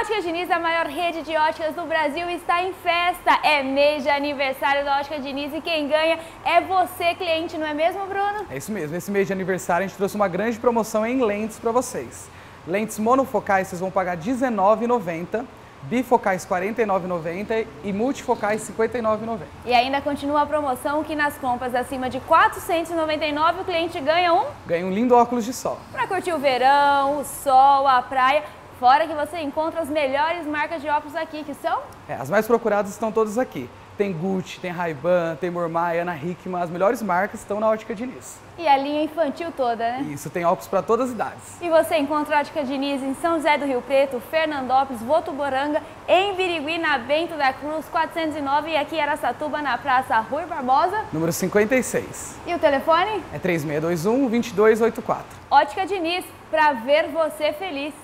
Ótica Diniz, a maior rede de óticas do Brasil, está em festa. É mês de aniversário da Ótica Diniz e quem ganha é você, cliente, não é mesmo, Bruno? É isso mesmo, esse mês de aniversário a gente trouxe uma grande promoção em lentes para vocês. Lentes monofocais vocês vão pagar R$19,90, bifocais R$49,90 e multifocais R$59,90. E ainda continua a promoção que nas compras acima de R$499 o cliente ganha Ganha um lindo óculos de sol. para curtir o verão, o sol, a praia. Fora que você encontra as melhores marcas de óculos aqui, que são? As mais procuradas estão todas aqui. Tem Gucci, tem Ray-Ban, tem Mormai, Ana Hickman, as melhores marcas estão na Ótica Diniz. E a linha infantil toda, né? Isso, tem óculos para todas as idades. E você encontra a Ótica Diniz em São José do Rio Preto, Fernandópolis, Votuporanga, em Birigui, na Bento da Cruz, 409 e aqui em Araçatuba, na Praça Rui Barbosa. Número 56. E o telefone? É 3621-2284. Ótica Diniz, para ver você feliz.